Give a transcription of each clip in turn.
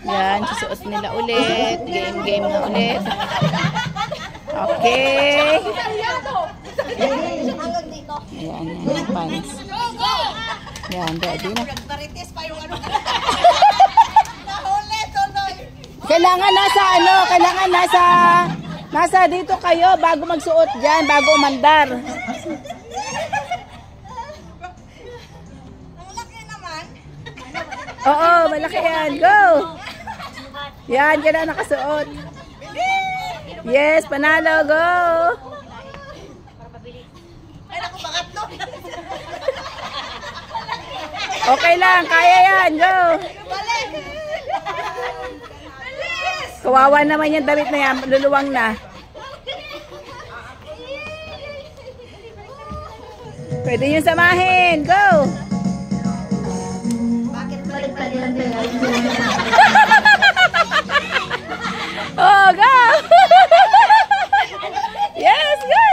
Yan, susuot nila ulit. Game na ulit. Okay. Ayan, yan, pants. Yan, ready na. Kailangan nasa dito kayo bago magsuot dyan, bago umandar. Malaki naman. Oo, malaki yan. Go! Yan, yan na nakasuot. Yes, panalo. Go! Ay, naku, bakat no. Okay lang, kaya yan. Go! Balik. Kawawa naman yung damit na yan. Luluwang na. Pwede yung samahin. Go! Bakit balik pa nilang tayo? Oh, go! Yes, go!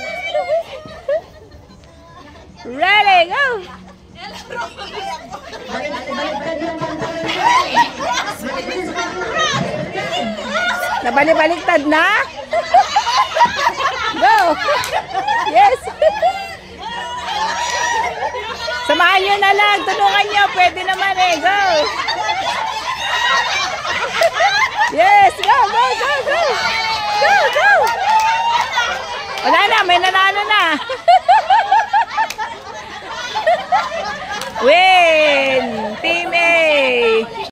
Ready, go! Nabalik-baliktad na? Go! Yes! Samahan nyo na lang. Tulungan nyo. Pwede naman eh. Go! Yes! Go! Go! Go!